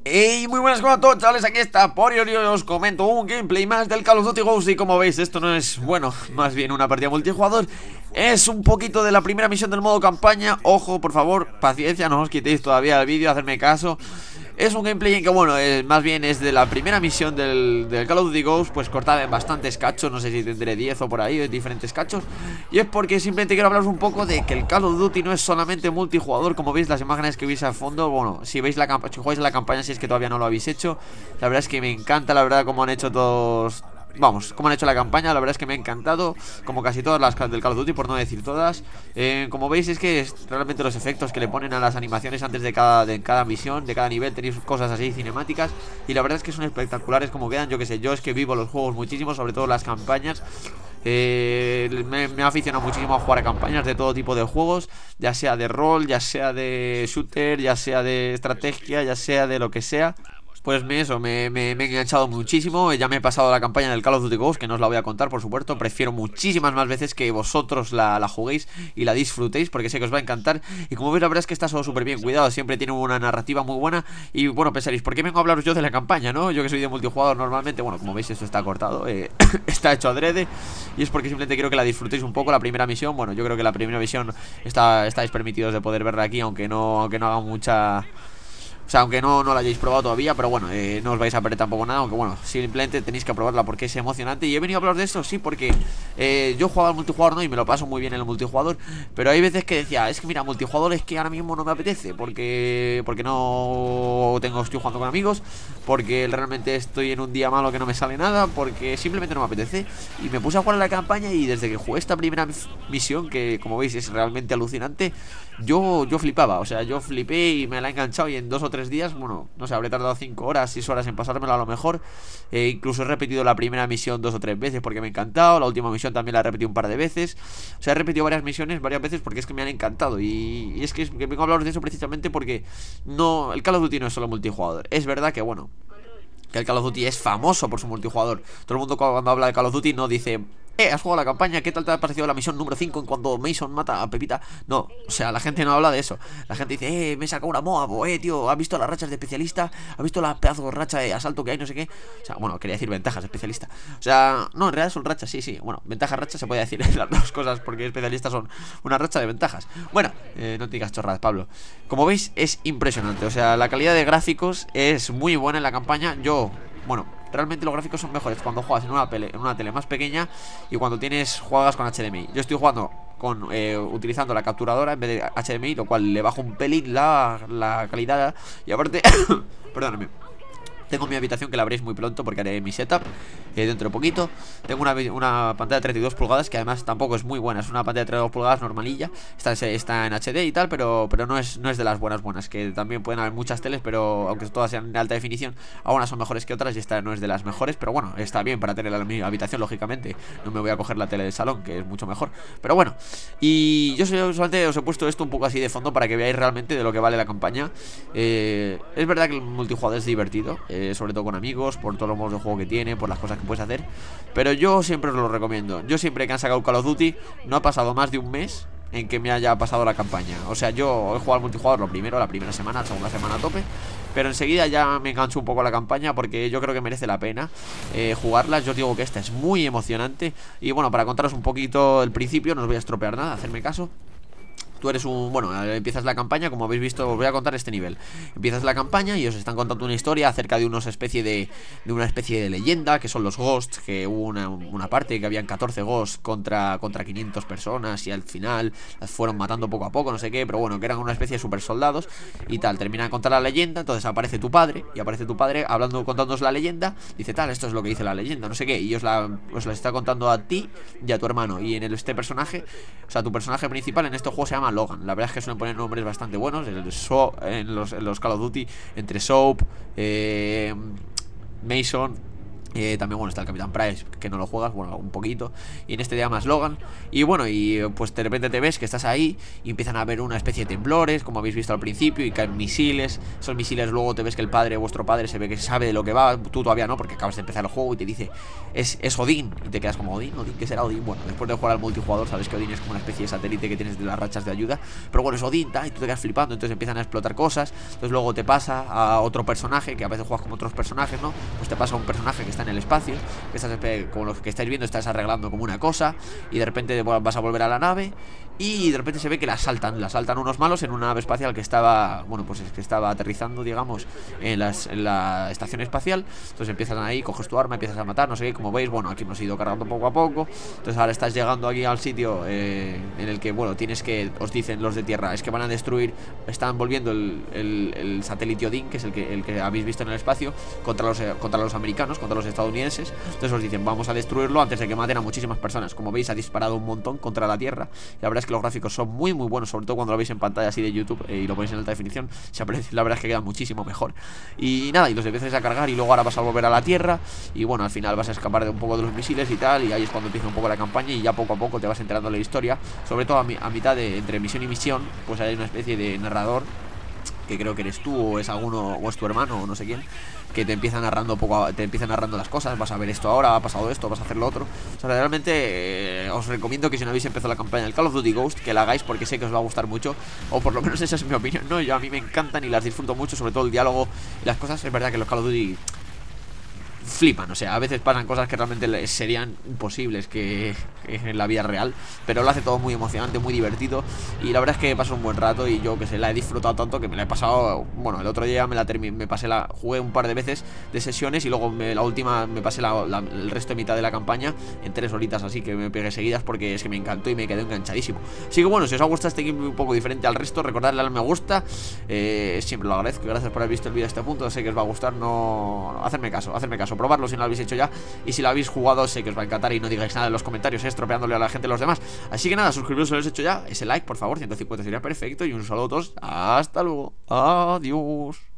Hey, muy buenas a todos, chavales, aquí está Porio y os comento un gameplay más del Call of Duty Ghosts. Y como veis, esto no es, bueno, más bien una partida multijugador. Es un poquito de la primera misión del modo campaña. Ojo, por favor, paciencia, no os quitéis todavía el vídeo, hacerme caso. Es un gameplay en que, bueno, más bien es de la primera misión del Call of Duty Ghosts, pues cortada en bastantes cachos, no sé si tendré 10 o por ahí, diferentes cachos. Y es porque simplemente quiero hablaros un poco de que el Call of Duty no es solamente multijugador, como veis las imágenes que veis al fondo. Bueno, si veis si jugáis la campaña, si es que todavía no lo habéis hecho, la verdad es que me encanta, la verdad, como han hecho todos. Vamos, como han hecho la campaña, la verdad es que me ha encantado. Como casi todas las del Call of Duty, por no decir todas. Como veis es que realmente los efectos que le ponen a las animaciones antes de cada misión, de cada nivel, tenéis cosas así cinemáticas. Y la verdad es que son espectaculares como quedan. Yo que sé, yo es que vivo los juegos muchísimo, sobre todo las campañas. Me ha aficionado muchísimo a jugar a campañas de todo tipo de juegos, ya sea de rol, ya sea de shooter, ya sea de estrategia, ya sea de lo que sea. Pues me he enganchado muchísimo. Ya me he pasado la campaña del Call of Duty Ghosts, que no os la voy a contar, por supuesto. Prefiero muchísimas más veces que vosotros la juguéis y la disfrutéis, porque sé que os va a encantar. Y como veis, la verdad es que está súper bien cuidado. Siempre tiene una narrativa muy buena. Y bueno, pensaréis, ¿por qué vengo a hablaros yo de la campaña, no? Yo que soy de multijugador normalmente. Bueno, como veis, esto está cortado, está hecho adrede. Y es porque simplemente quiero que la disfrutéis un poco. La primera misión, bueno, yo creo que la primera misión estáis permitidos de poder verla aquí, aunque no haga mucha... O sea, aunque no la hayáis probado todavía, pero bueno, no os vais a perder tampoco nada. Aunque bueno, simplemente tenéis que probarla porque es emocionante. Y he venido a hablar de esto, sí, porque yo jugaba al multijugador, ¿no? Y me lo paso muy bien en el multijugador. Pero hay veces que decía, es que mira, multijugador es que ahora mismo no me apetece. Porque estoy jugando con amigos. Porque realmente estoy en un día malo que no me sale nada. Porque simplemente no me apetece. Y me puse a jugar a la campaña y desde que jugué esta primera misión, que como veis es realmente alucinante, yo flipaba, o sea, yo flipé y me la he enganchado. Y en 2 o 3 días, bueno, no sé, habré tardado 5 horas, 6 horas en pasármela a lo mejor. Incluso he repetido la primera misión 2 o 3 veces porque me ha encantado. La última misión también la he repetido un par de veces. O sea, he repetido varias misiones varias veces porque es que me han encantado. Y es que vengo a hablaros de eso precisamente porque el Call of Duty no es solo multijugador. Es verdad que, bueno, que el Call of Duty es famoso por su multijugador. Todo el mundo cuando habla de Call of Duty no dice... has jugado la campaña, ¿qué tal te ha parecido la misión número 5 en cuando Mason mata a Pepita? No, o sea, la gente no habla de eso. La gente dice, me he sacado una Moab, tío, ¿has visto las rachas de especialista? ¿Has visto la pedazo de racha de asalto que hay? No sé qué. O sea, bueno, quería decir ventajas de especialista. O sea, no, en realidad son rachas, sí. Bueno, ventajas, rachas se puede decir las dos cosas porque especialistas son una racha de ventajas. Bueno, no te digas chorradas, Pablo. Como veis, es impresionante. O sea, la calidad de gráficos es muy buena en la campaña. Bueno, realmente los gráficos son mejores cuando juegas en una tele más pequeña y cuando juegas con HDMI. Yo estoy jugando utilizando la capturadora en vez de HDMI, lo cual le bajo un pelín la calidad. Y aparte, perdóname, tengo mi habitación que la veréis muy pronto porque haré mi setup dentro de poquito. Tengo una pantalla de 32 pulgadas que además tampoco es muy buena. Es una pantalla de 32 pulgadas normalilla. Está en HD y tal, pero no es de las buenas. Que también pueden haber muchas teles, pero aunque todas sean de alta definición, algunas son mejores que otras y esta no es de las mejores. Pero bueno, está bien para tenerla en mi habitación, lógicamente. No me voy a coger la tele del salón, que es mucho mejor. Pero bueno, y yo solamente os he puesto esto un poco así de fondo para que veáis realmente de lo que vale la campaña. Es verdad que el multijugador es divertido, sobre todo con amigos, por todos los modos de juego que tiene, por las cosas que puedes hacer. Pero yo siempre os lo recomiendo. Yo siempre que han sacado Call of Duty, no ha pasado más de un mes en que me haya pasado la campaña. O sea, yo he jugado al multijugador la primera semana, la segunda semana a tope, pero enseguida ya me engancho un poco a la campaña porque yo creo que merece la pena jugarla. Yo os digo que esta es muy emocionante. Y bueno, para contaros un poquito el principio, no os voy a estropear nada, hacerme caso. Tú eres empiezas la campaña, como habéis visto, os voy a contar este nivel. Empiezas la campaña y os están contando una historia acerca de una especie de leyenda, que son los Ghosts, que hubo una parte que habían 14 Ghosts contra 500 personas y al final las fueron matando poco a poco, no sé qué, pero bueno, que eran una especie de super soldados y tal. Terminan de contar la leyenda, entonces aparece tu padre contándoos la leyenda, dice tal, esto es lo que dice la leyenda, no sé qué, y os la está contando a ti y a tu hermano. Y en este personaje, o sea, tu personaje principal en este juego se llama Logan. La verdad es que suelen poner nombres bastante buenos en los Call of Duty, entre Soap, Mason, También, bueno, está el Capitán Price, que no lo juegas, bueno, un poquito. Y en este te llamas Logan. Y bueno, y pues de repente te ves que estás ahí y empiezan a haber una especie de temblores, como habéis visto al principio, y caen misiles. Esos misiles luego te ves que el padre, vuestro padre, se ve que sabe de lo que va. Tú todavía no, porque acabas de empezar el juego y te dice, es Odín. Y te quedas como, ¿Odín? ¿Qué será Odín? Bueno, después de jugar al multijugador sabes que Odín es como una especie de satélite que tienes de las rachas de ayuda. Pero bueno, es Odín, y tú te quedas flipando. Entonces empiezan a explotar cosas. Entonces luego te pasa a otro personaje, que a veces juegas como otros personajes, ¿no? Pues te pasa a un personaje que está en el espacio, que estás, como los que estáis viendo, estás arreglando como una cosa, y de repente vas a volver a la nave y de repente se ve que la asaltan unos malos en una nave espacial que estaba, bueno, pues es que estaba aterrizando, digamos, en la estación espacial. Entonces empiezan ahí, coges tu arma, empiezas a matar, no sé qué, como veis, bueno, aquí hemos ido cargando poco a poco. Entonces ahora estás llegando aquí al sitio en el que, bueno, tienes que, os dicen los de tierra, es que van a destruir, están volviendo el satélite Odín, que es el que habéis visto en el espacio, contra los americanos, contra los estadounidenses. Entonces os dicen, vamos a destruirlo antes de que maten a muchísimas personas. Como veis, ha disparado un montón contra la tierra. Y la verdad es que los gráficos son muy muy buenos, sobre todo cuando lo veis en pantalla así de YouTube y lo ponéis en alta definición, se aprecia, la verdad es que queda muchísimo mejor. Y nada, y los empiezas a cargar y luego ahora vas a volver a la tierra. Y bueno, al final vas a escapar de un poco de los misiles y tal. Y ahí es cuando empieza un poco la campaña y ya poco a poco te vas enterando de la historia. Sobre todo a mitad de entre misión y misión, pues hay una especie de narrador, que creo que eres tú o es alguno o es tu hermano o no sé quién, que te empieza narrando te empieza narrando las cosas. Vas a ver esto ahora, ha pasado esto, vas a hacer lo otro. O sea, realmente os recomiendo que si no habéis empezado la campaña del Call of Duty Ghost, que la hagáis, porque sé que os va a gustar mucho. O por lo menos esa es mi opinión, ¿no? A mí me encantan y las disfruto mucho, sobre todo el diálogo y las cosas. Es verdad que los Call of Duty flipan, o sea, a veces pasan cosas que realmente serían imposibles que en la vida real, pero lo hace todo muy emocionante, muy divertido. Y la verdad es que paso un buen rato y yo que sé, la he disfrutado tanto que me la he pasado. Bueno, el otro día jugué un par de veces de sesiones y luego la última me pasé el resto de mitad de la campaña en 3 horitas, así que me pegué seguidas porque es que me encantó y me quedé enganchadísimo. Así que bueno, si os ha gustado este gameplay un poco diferente al resto, recordad darle al me gusta, siempre lo agradezco. Gracias por haber visto el vídeo a este punto, sé que os va a gustar, no hacerme caso, probarlo si no lo habéis hecho ya. Y si lo habéis jugado, sé que os va a encantar y no digáis nada en los comentarios, estropeándole a la gente los demás. Así que nada, suscribiros si lo habéis hecho ya. Ese like, por favor, 150 sería perfecto. Y un saludo a todos, hasta luego, adiós.